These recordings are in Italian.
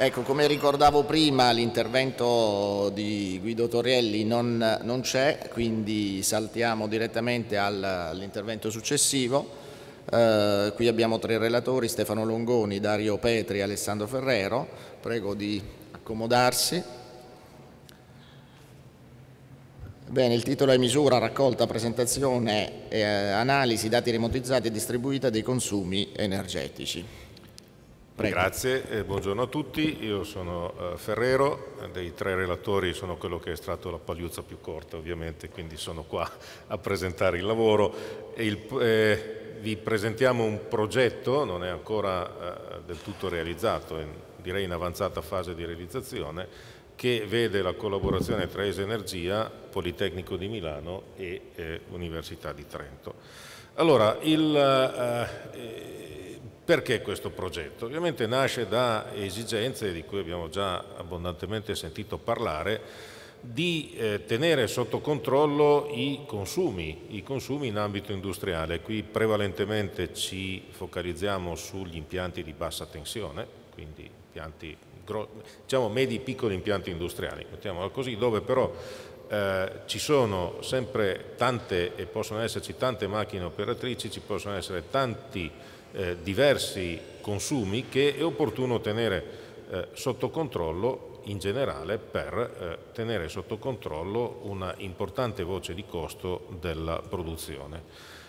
Ecco, come ricordavo prima, l'intervento di Guido Torrielli non c'è, quindi saltiamo direttamente all'intervento successivo. Qui abbiamo 3 relatori: Stefano Longoni, Dario Petri e Alessandro Ferrero. Prego di accomodarsi. Bene, il titolo è Misura, raccolta, presentazione, analisi, dati remotizzati e distribuita dei consumi energetici. Prego. Grazie, buongiorno a tutti. Io sono Ferrero, dei 3 relatori sono quello che ha estratto la pagliuzza più corta, ovviamente, quindi sono qua a presentare il lavoro. Vi presentiamo un progetto, non è ancora del tutto realizzato, direi in avanzata fase di realizzazione, che vede la collaborazione tra ESA Energia, Politecnico di Milano e Università di Trento. Allora, perché questo progetto? Ovviamente nasce da esigenze di cui abbiamo già abbondantemente sentito parlare, di tenere sotto controllo i consumi in ambito industriale. Qui prevalentemente ci focalizziamo sugli impianti di bassa tensione, quindi impianti, diciamo medi piccoli impianti industriali, mettiamolo così, dove però ci sono sempre tante e possono esserci tante macchine operatrici, ci possono essere tanti diversi consumi che è opportuno tenere sotto controllo in generale per tenere sotto controllo una importante voce di costo della produzione.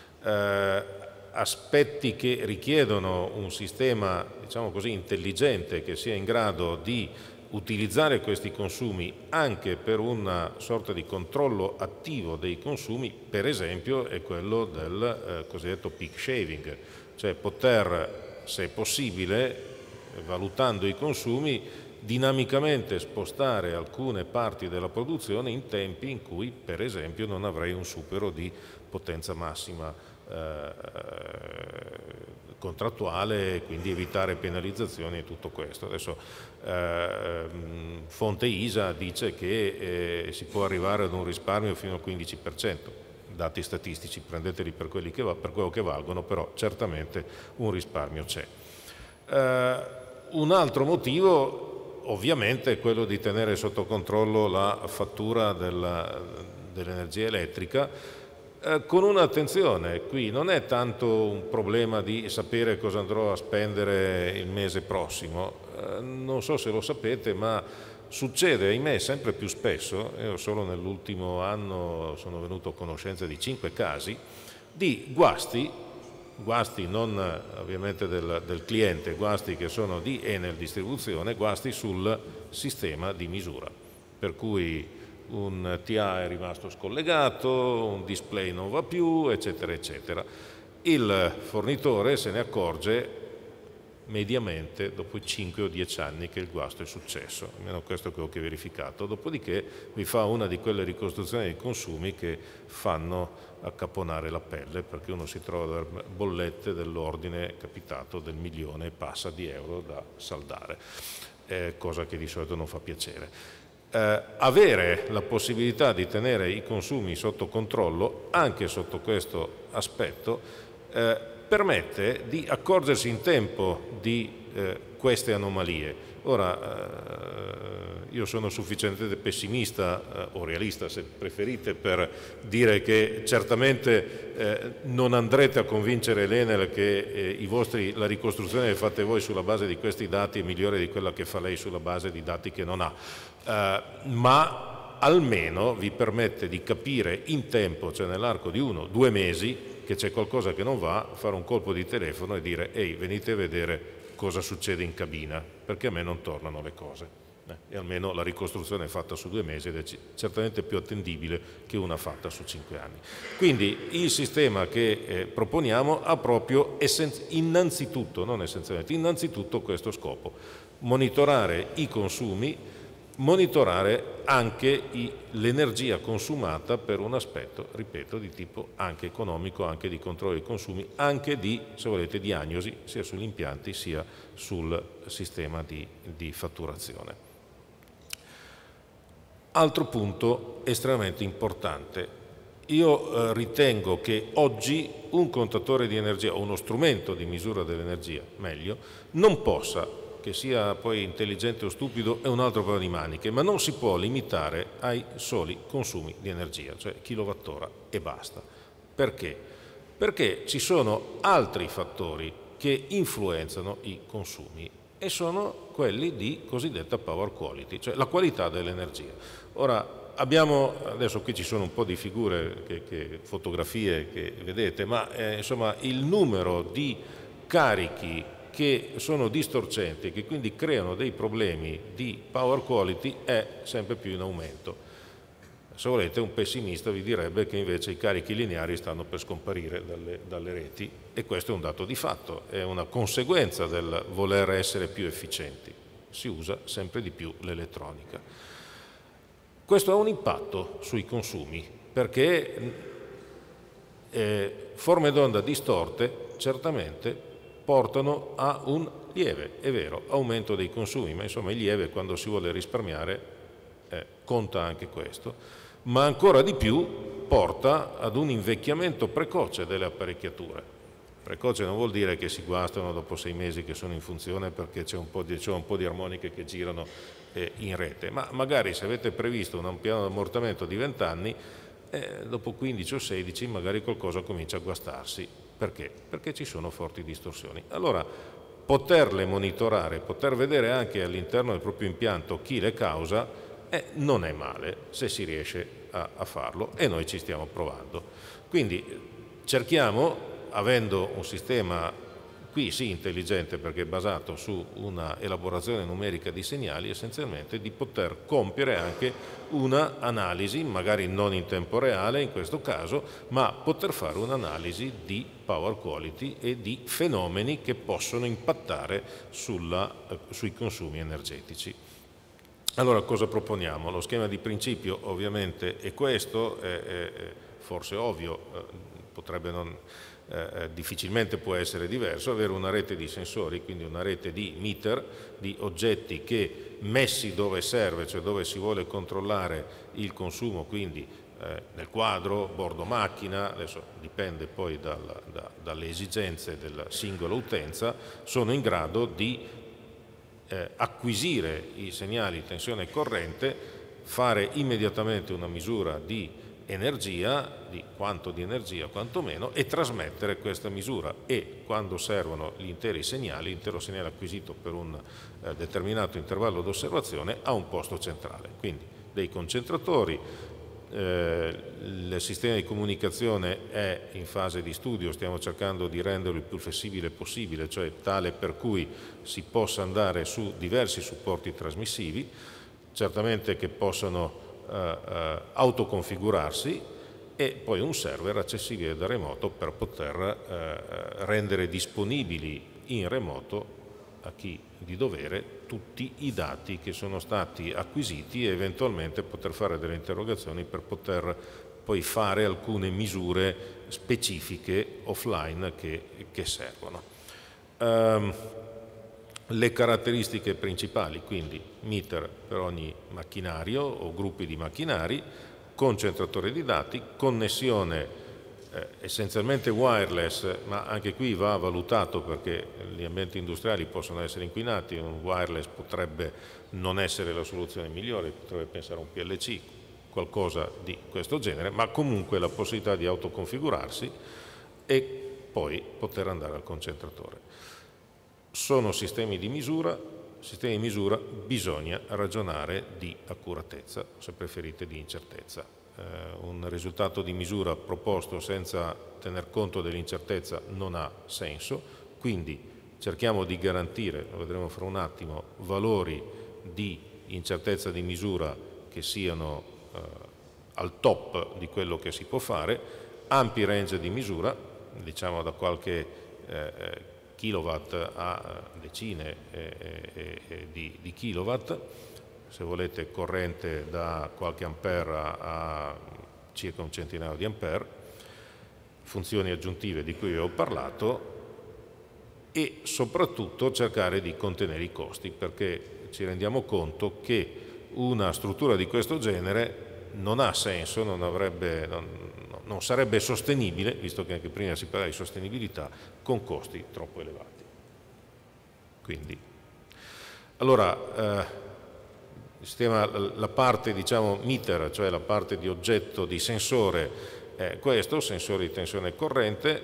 Aspetti che richiedono un sistema, diciamo così, intelligente, che sia in grado di utilizzare questi consumi anche per una sorta di controllo attivo dei consumi, per esempio, è quello del cosiddetto peak shaving, cioè poter, se possibile, valutando i consumi, dinamicamente spostare alcune parti della produzione in tempi in cui, per esempio, non avrei un supero di potenza massima contrattuale, quindi evitare penalizzazioni e tutto questo. Adesso fonte ISA dice che si può arrivare ad un risparmio fino al 15%, dati statistici, prendeteli per quello che valgono, però certamente un risparmio c'è. Un altro motivo ovviamente è quello di tenere sotto controllo la fattura dell'energia elettrica, con un'attenzione. Qui non è tanto un problema di sapere cosa andrò a spendere il mese prossimo, non so se lo sapete, ma succede, ahimè, sempre più spesso, io solo nell'ultimo anno sono venuto a conoscenza di 5 casi, di guasti non ovviamente del cliente, guasti che sono di Enel Distribuzione, guasti sul sistema di misura, per cui un TA è rimasto scollegato, un display non va più, eccetera, eccetera. Il fornitore se ne accorge mediamente dopo 5 o 10 anni che il guasto è successo, almeno questo è quello che ho verificato. Dopodiché vi fa una di quelle ricostruzioni dei consumi che fanno accapponare la pelle, perché uno si trova a dare bollette dell'ordine, capitato, del 1 milione e passa di euro da saldare, cosa che di solito non fa piacere. Avere la possibilità di tenere i consumi sotto controllo anche sotto questo aspetto permette di accorgersi in tempo di queste anomalie. Ora, io sono sufficientemente pessimista o realista, se preferite, per dire che certamente non andrete a convincere l'Enel che la ricostruzione che fate voi sulla base di questi dati è migliore di quella che fa lei sulla base di dati che non ha, ma almeno vi permette di capire in tempo, cioè nell'arco di 1 o 2 mesi, che c'è qualcosa che non va, fare un colpo di telefono e dire: ehi, venite a vedere cosa succede in cabina, perché a me non tornano le cose. E almeno la ricostruzione è fatta su 2 mesi ed è certamente più attendibile che una fatta su 5 anni. Quindi il sistema che proponiamo ha proprio innanzitutto, non essenzialmente, innanzitutto questo scopo: monitorare i consumi, monitorare anche l'energia consumata per un aspetto, ripeto, di tipo anche economico, anche di controllo dei consumi, anche di, se volete, diagnosi sia sugli impianti sia sul sistema di fatturazione. Altro punto estremamente importante: io ritengo che oggi un contatore di energia o uno strumento di misura dell'energia, meglio, non possa che sia poi intelligente o stupido è un altro paio di maniche, ma non si può limitare ai soli consumi di energia, cioè kilowattora e basta. Perché? Perché ci sono altri fattori che influenzano i consumi e sono quelli di cosiddetta power quality, cioè la qualità dell'energia. Ora, adesso qui ci sono un po' di figure, fotografie che vedete, ma insomma il numero di carichi che sono distorcenti e che quindi creano dei problemi di power quality è sempre più in aumento. Se volete, un pessimista vi direbbe che invece i carichi lineari stanno per scomparire dalle reti, e questo è un dato di fatto, è una conseguenza del voler essere più efficienti. Si usa sempre di più l'elettronica. Questo ha un impatto sui consumi, perché forme d'onda distorte certamente portano a un lieve, è vero, aumento dei consumi, ma insomma il lieve, quando si vuole risparmiare, conta anche questo, ma ancora di più porta ad un invecchiamento precoce delle apparecchiature. Precoce non vuol dire che si guastano dopo 6 mesi che sono in funzione perché c'è un po' di armoniche che girano in rete, ma magari se avete previsto un piano di ammortamento di 20 anni, dopo 15 o 16 magari qualcosa comincia a guastarsi. Perché? Perché ci sono forti distorsioni. Allora, poterle monitorare, poter vedere anche all'interno del proprio impianto chi le causa, non è male se si riesce a farlo, e noi ci stiamo provando. Quindi cerchiamo, avendo un sistema qui sì intelligente perché è basato su una elaborazione numerica di segnali, essenzialmente di poter compiere anche una analisi, magari non in tempo reale in questo caso, ma poter fare un'analisi di power quality e di fenomeni che possono impattare sui consumi energetici. Allora, cosa proponiamo? Lo schema di principio ovviamente è questo, è forse ovvio, potrebbe non, difficilmente può essere diverso, avere una rete di sensori, quindi una rete di meter, di oggetti che messi dove serve, cioè dove si vuole controllare il consumo, quindi nel quadro, bordo macchina, adesso dipende poi dalle esigenze della singola utenza, sono in grado di acquisire i segnali di tensione e corrente, fare immediatamente una misura di energia, di quanto di energia quantomeno, e trasmettere questa misura, e quando servono gli interi segnali, l'intero segnale acquisito per un determinato intervallo di osservazione, a un posto centrale. Quindi dei concentratori. Il sistema di comunicazione è in fase di studio, stiamo cercando di renderlo il più flessibile possibile, cioè tale per cui si possa andare su diversi supporti trasmissivi, certamente che possano autoconfigurarsi, e poi un server accessibile da remoto per poter rendere disponibili in remoto a chi di dovere tutti i dati che sono stati acquisiti, e eventualmente poter fare delle interrogazioni per poter poi fare alcune misure specifiche offline che servono. Le caratteristiche principali, quindi meter per ogni macchinario o gruppi di macchinari, concentratore di dati, connessione essenzialmente wireless, ma anche qui va valutato perché gli ambienti industriali possono essere inquinati, un wireless potrebbe non essere la soluzione migliore, potrebbe pensare a un PLC, qualcosa di questo genere, ma comunque la possibilità di autoconfigurarsi e poi poter andare al concentratore. Sono sistemi di misura bisogna ragionare di accuratezza, se preferite di incertezza. Un risultato di misura proposto senza tener conto dell'incertezza non ha senso, quindi cerchiamo di garantire, lo vedremo fra un attimo, valori di incertezza di misura che siano al top di quello che si può fare, ampi range di misura, diciamo da qualche kilowatt a decine di kilowatt, se volete corrente da qualche ampere a circa un centinaio di ampere, funzioni aggiuntive di cui vi ho parlato, e soprattutto cercare di contenere i costi, perché ci rendiamo conto che una struttura di questo genere non ha senso, non sarebbe sostenibile, visto che anche prima si parlava di sostenibilità, con costi troppo elevati. Quindi Allora, la parte diciamo meter, cioè la parte di oggetto di sensore, è questo, sensore di tensione e corrente,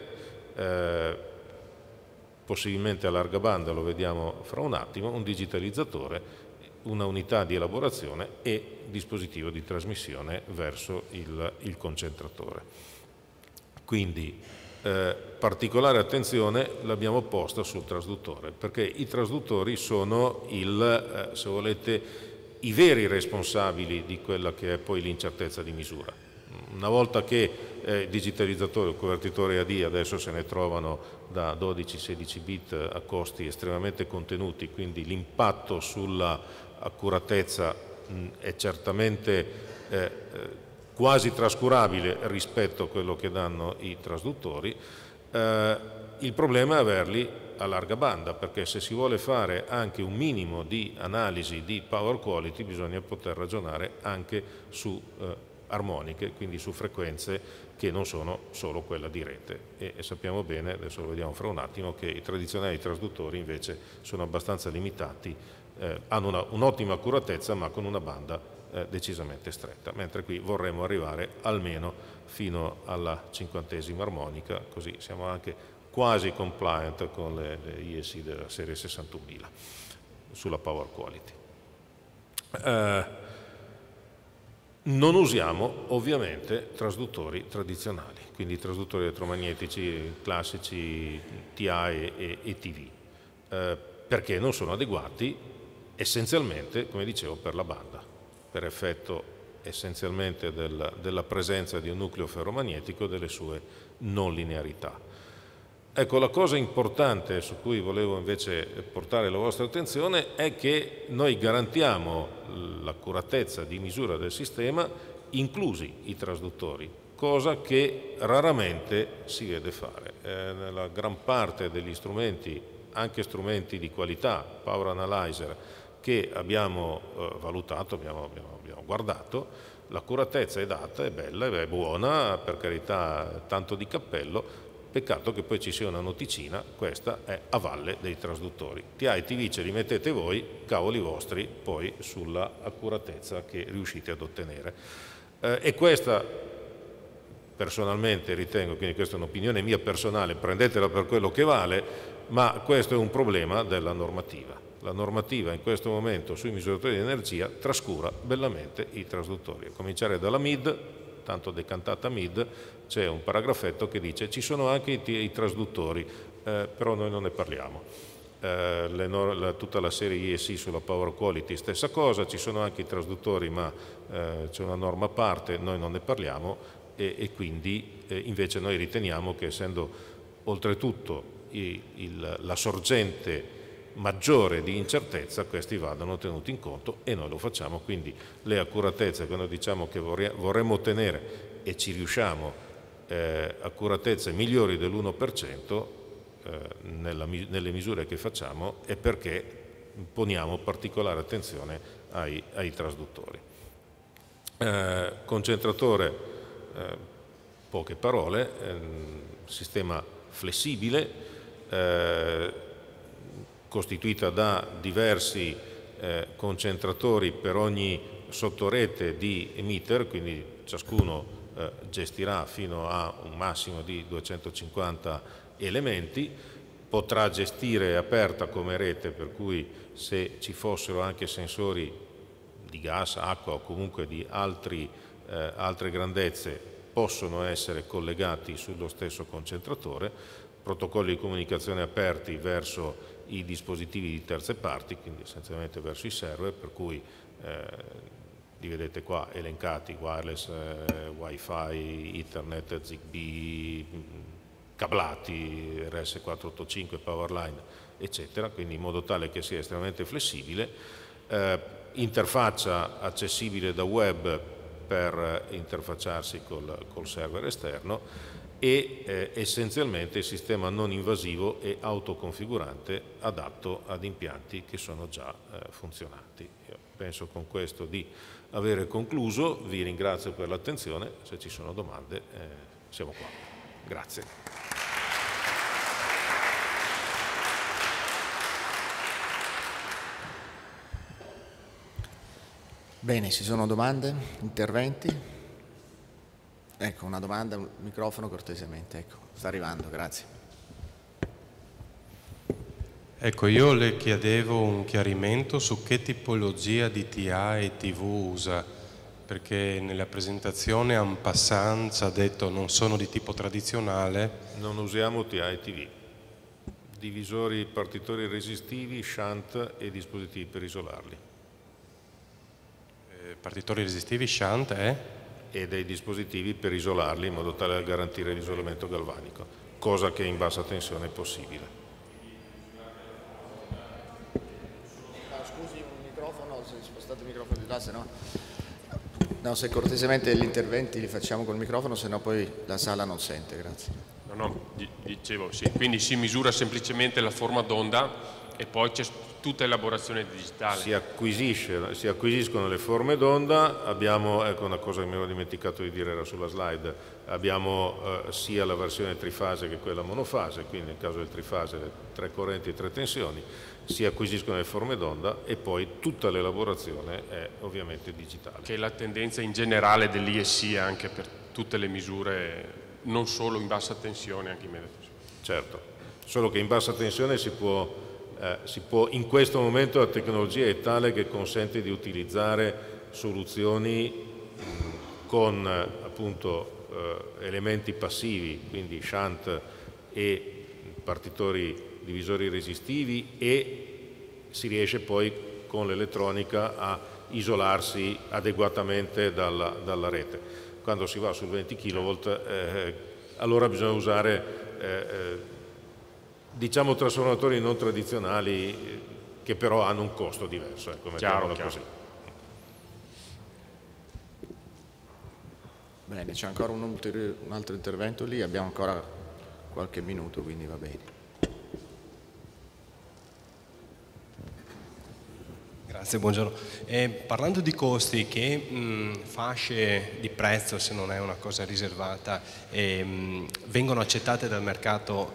possibilmente a larga banda, lo vediamo fra un attimo, un digitalizzatore, una unità di elaborazione e dispositivo di trasmissione verso il concentratore. Quindi particolare attenzione l'abbiamo posta sul trasduttore, perché i trasduttori sono se volete, i veri responsabili di quella che è poi l'incertezza di misura. Una volta che digitalizzatori o convertitori AD adesso se ne trovano da 12-16 bit a costi estremamente contenuti, quindi l'impatto sulla accuratezza è certamente quasi trascurabile rispetto a quello che danno i trasduttori. Il problema è averli a larga banda, perché se si vuole fare anche un minimo di analisi di power quality bisogna poter ragionare anche su armoniche, quindi su frequenze che non sono solo quella di rete, e sappiamo bene, adesso lo vediamo fra un attimo, che i tradizionali trasduttori invece sono abbastanza limitati, hanno un'ottima accuratezza ma con una banda decisamente stretta, mentre qui vorremmo arrivare almeno fino alla 50ª armonica, così siamo anche quasi compliant con le IEC della serie 61000 sulla power quality. Non usiamo ovviamente trasduttori tradizionali, quindi trasduttori elettromagnetici classici TI e TV, perché non sono adeguati essenzialmente, come dicevo, per la banda, per effetto essenzialmente della presenza di un nucleo ferromagnetico e delle sue non linearità. Ecco, la cosa importante su cui volevo invece portare la vostra attenzione è che noi garantiamo l'accuratezza di misura del sistema, inclusi i trasduttori, cosa che raramente si vede fare. Nella gran parte degli strumenti, anche strumenti di qualità, Power Analyzer, che abbiamo valutato, abbiamo guardato, l'accuratezza è data, è bella, è buona, per carità tanto di cappello. Peccato che poi ci sia una noticina, questa è a valle dei trasduttori. TI e TV ce li mettete voi, cavoli vostri, poi sulla accuratezza che riuscite ad ottenere. E questa, personalmente ritengo, quindi questa è un'opinione mia personale, prendetela per quello che vale, ma questo è un problema della normativa. La normativa in questo momento sui misuratori di energia trascura bellamente i trasduttori. A cominciare dalla MID, tanto decantata MID, c'è un paragrafetto che dice ci sono anche i trasduttori, però noi non ne parliamo. Tutta la serie IEC sulla power quality stessa cosa, ci sono anche i trasduttori ma c'è una norma a parte, noi non ne parliamo e quindi invece noi riteniamo che essendo oltretutto la sorgente maggiore di incertezza, questi vadano tenuti in conto e noi lo facciamo, quindi le accuratezze che noi diciamo che vorremmo ottenere e ci riusciamo, accuratezze migliori dell'1% nelle misure che facciamo, è perché poniamo particolare attenzione ai trasduttori. Concentratore, poche parole, sistema flessibile, costituita da diversi concentratori per ogni sottorete di emitter, quindi ciascuno gestirà fino a un massimo di 250 elementi, potrà gestire aperta come rete, per cui se ci fossero anche sensori di gas, acqua o comunque di altre grandezze possono essere collegati sullo stesso concentratore, protocolli di comunicazione aperti verso i dispositivi di terze parti, quindi essenzialmente verso i server, per cui li vedete qua elencati: wireless, wifi, ethernet, zigbee, cablati, RS485, powerline, eccetera, quindi in modo tale che sia estremamente flessibile, interfaccia accessibile da web per interfacciarsi col server esterno e essenzialmente sistema non invasivo e autoconfigurante adatto ad impianti che sono già funzionanti. Io penso con questo di avere concluso, vi ringrazio per l'attenzione, se ci sono domande siamo qua. Grazie. Bene, ci sono domande, interventi? Ecco, una domanda, un microfono cortesemente, ecco, sta arrivando, grazie. Ecco, io le chiedevo un chiarimento su che tipologia di TA e TV usa, perché nella presentazione en passant ci ha detto non sono di tipo tradizionale. Non usiamo TA e TV, divisori partitori resistivi, shunt e dispositivi per isolarli. Partitori resistivi, shunt e dei dispositivi per isolarli in modo tale da garantire l'isolamento galvanico, cosa che in bassa tensione è possibile. Scusi, un microfono, se spostate il microfono di là, se no... No, se cortesemente gli interventi li facciamo col microfono, se no poi la sala non sente, grazie. No, dicevo sì, quindi si misura semplicemente la forma d'onda e poi c'è tutta elaborazione digitale. Si acquisiscono le forme d'onda, abbiamo, ecco una cosa che mi ero dimenticato di dire, era sulla slide, abbiamo sia la versione trifase che quella monofase, quindi nel caso del trifase 3 correnti e 3 tensioni, si acquisiscono le forme d'onda e poi tutta l'elaborazione è ovviamente digitale. Che è la tendenza in generale dell'ISI anche per tutte le misure, non solo in bassa tensione, anche in media tensione. Certo, solo che in bassa tensione si può, in questo momento la tecnologia è tale che consente di utilizzare soluzioni con appunto elementi passivi, quindi shunt e partitori divisori resistivi, e si riesce poi con l'elettronica a isolarsi adeguatamente dalla rete. Quando si va sul 20 kV allora bisogna usare diciamo trasformatori non tradizionali che però hanno un costo diverso, ecco, mettiamola così. Bene, c'è ancora un altro intervento lì, abbiamo ancora qualche minuto, quindi va bene. Grazie, buongiorno. Parlando di costi, che fasce di prezzo, se non è una cosa riservata, vengono accettate dal mercato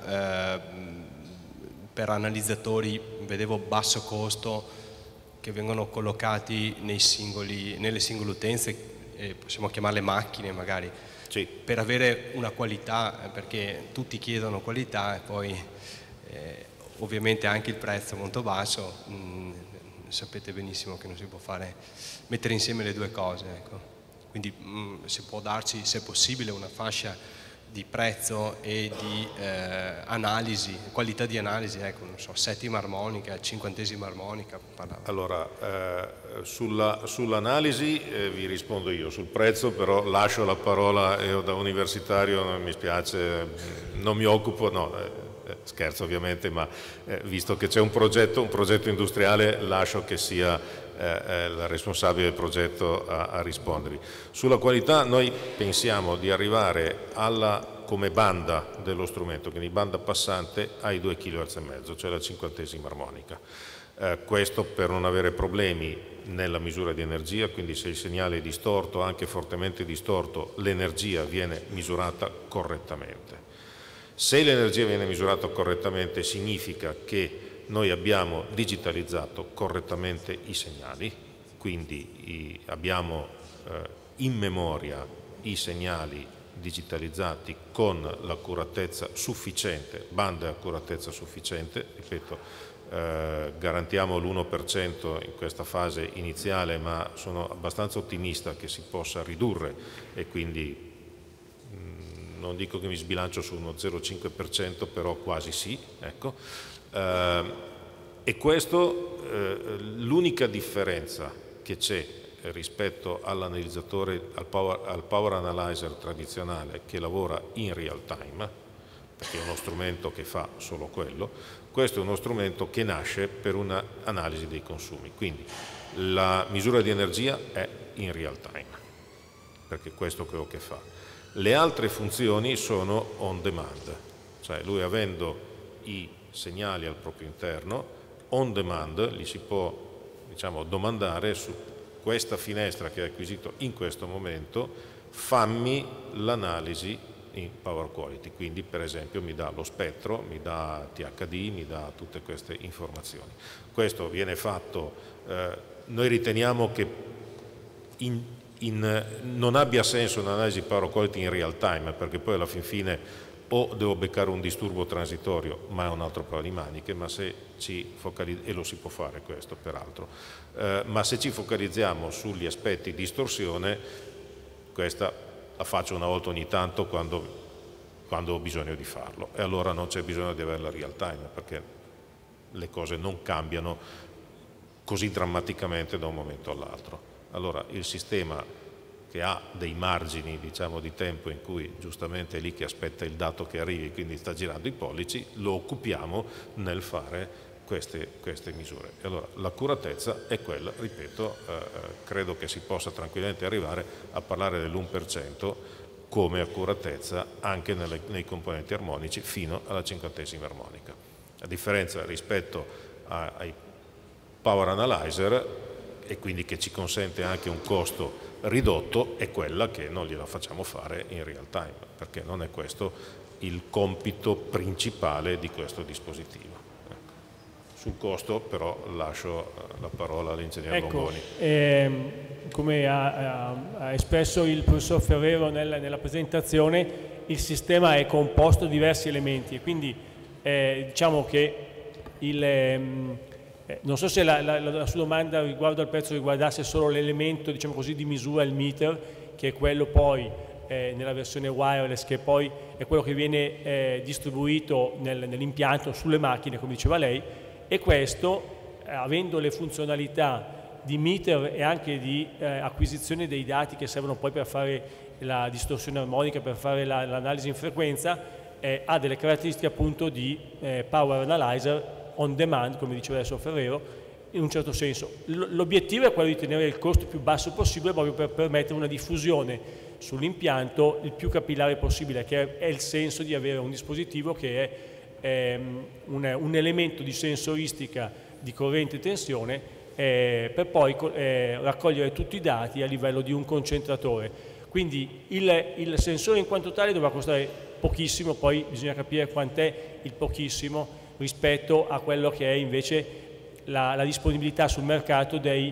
per analizzatori, vedevo basso costo, che vengono collocati nelle singole utenze, possiamo chiamarle macchine magari, sì, per avere una qualità, perché tutti chiedono qualità e poi ovviamente anche il prezzo molto basso. Sapete benissimo che non si può mettere insieme le due cose, ecco. Quindi si può darci, se è possibile, una fascia di prezzo e di analisi, qualità di analisi, ecco, non so, settima armonica, cinquantesima armonica. Allora, sull'analisi vi rispondo io, sul prezzo però lascio la parola, io da universitario non mi spiace, non mi occupo, no. Scherzo ovviamente, ma visto che c'è un progetto industriale, lascio che sia la responsabile del progetto a rispondervi. Sulla qualità noi pensiamo di arrivare come banda dello strumento, quindi banda passante, ai 2,5 kHz, cioè la cinquantesima armonica. Questo per non avere problemi nella misura di energia, quindi se il segnale è distorto, anche fortemente distorto, l'energia viene misurata correttamente. Se l'energia viene misurata correttamente significa che noi abbiamo digitalizzato correttamente i segnali, quindi abbiamo in memoria i segnali digitalizzati con l'accuratezza sufficiente, banda e accuratezza sufficiente, ripeto, garantiamo l'1% in questa fase iniziale, ma sono abbastanza ottimista che si possa ridurre e quindi non dico che mi sbilancio su uno 0,5%, però quasi sì, ecco. E questo, l'unica differenza che c'è rispetto all'analizzatore, al power analyzer tradizionale che lavora in real time, perché è uno strumento che fa solo quello, questo è uno strumento che nasce per un'analisi dei consumi, quindi la misura di energia è in real time, perché questo è quello che fa. Le altre funzioni sono on demand, cioè lui avendo i segnali al proprio interno, on demand gli si può, diciamo, domandare su questa finestra che hai acquisito in questo momento, fammi l'analisi in power quality, quindi per esempio mi dà lo spettro, mi dà THD, mi dà tutte queste informazioni. Questo viene fatto, noi riteniamo che non abbia senso un'analisi power quality in real time, perché poi alla fin fine o devo beccare un disturbo transitorio, ma è un altro paio di maniche, ma se ci focalizziamo, e lo si può fare questo peraltro, ma se ci focalizziamo sugli aspetti di distorsione, questa la faccio una volta ogni tanto quando ho bisogno di farlo, e allora non c'è bisogno di averla real time, perché le cose non cambiano così drammaticamente da un momento all'altro. Allora il sistema che ha dei margini, diciamo, di tempo in cui giustamente è lì che aspetta il dato che arrivi, quindi sta girando i pollici, lo occupiamo nel fare queste misure. E allora l'accuratezza è quella, ripeto, credo che si possa tranquillamente arrivare a parlare dell'1% come accuratezza anche nei componenti armonici fino alla 50ª armonica. La differenza rispetto ai power analyzer, e quindi che ci consente anche un costo ridotto, è quella che non gliela facciamo fare in real time, perché non è questo il compito principale di questo dispositivo. Sul costo però lascio la parola all'ingegnere Bomboni. Come ha espresso il professor Ferrero nella presentazione, il sistema è composto da diversi elementi, e quindi diciamo che non so se la sua domanda riguardo al prezzo riguardasse solo l'elemento, diciamo così, di misura, il meter, che è quello poi nella versione wireless, che poi è quello che viene distribuito nell'impianto sulle macchine, come diceva lei, e questo, avendo le funzionalità di meter e anche di acquisizione dei dati che servono poi per fare la distorsione armonica, per fare l'analisi in frequenza, ha delle caratteristiche appunto di power analyzer on demand, come diceva adesso Ferrero, in un certo senso. L'obiettivo è quello di tenere il costo più basso possibile, proprio per permettere una diffusione sull'impianto il più capillare possibile, che è il senso di avere un dispositivo che è un elemento di sensoristica di corrente e tensione, per poi raccogliere tutti i dati a livello di un concentratore. Quindi il sensore in quanto tale dovrà costare pochissimo, poi bisogna capire quant'è il pochissimo rispetto a quello che è invece la disponibilità sul mercato dei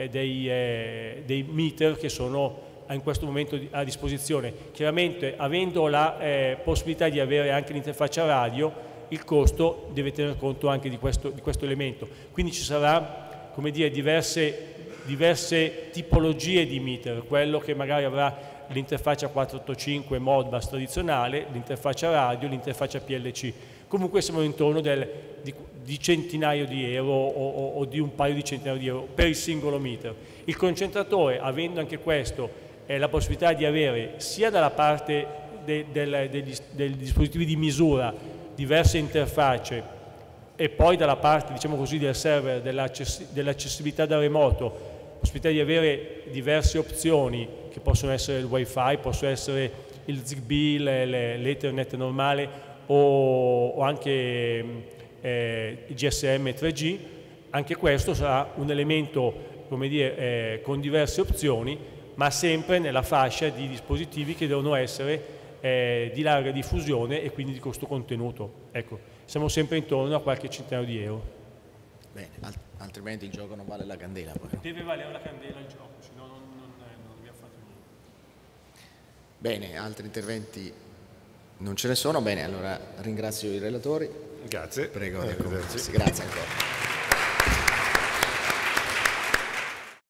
meter che sono in questo momento a disposizione. Chiaramente, avendo la possibilità di avere anche l'interfaccia radio, il costo deve tener conto anche di questo elemento. Quindi ci sarà, come dire, diverse tipologie di meter, quello che magari avrà l'interfaccia 485 Modbus tradizionale, l'interfaccia radio, l'interfaccia PLC. Comunque siamo intorno di centinaio di euro o di un paio di centinaio di euro per il singolo meter. Il concentratore, avendo anche questo la possibilità di avere sia dalla parte dei dispositivi di misura diverse interfacce, e poi dalla parte, diciamo così, del server, dell'accessibilità da remoto, possibilità di avere diverse opzioni che possono essere il wifi, possono essere il Zigbee, l'Ethernet normale o anche il GSM 3G. Anche questo sarà un elemento, come dire, con diverse opzioni, ma sempre nella fascia di dispositivi che devono essere di larga diffusione e quindi di costo contenuto. Ecco, siamo sempre intorno a qualche centinaio di euro. Bene, altrimenti il gioco non vale la candela. Poi, no? Deve valere la candela il gioco, se no non abbiamo fatto niente. Bene, altri interventi non ce ne sono. Bene, allora ringrazio i relatori. Grazie. Prego di accomodarsi. Grazie ancora.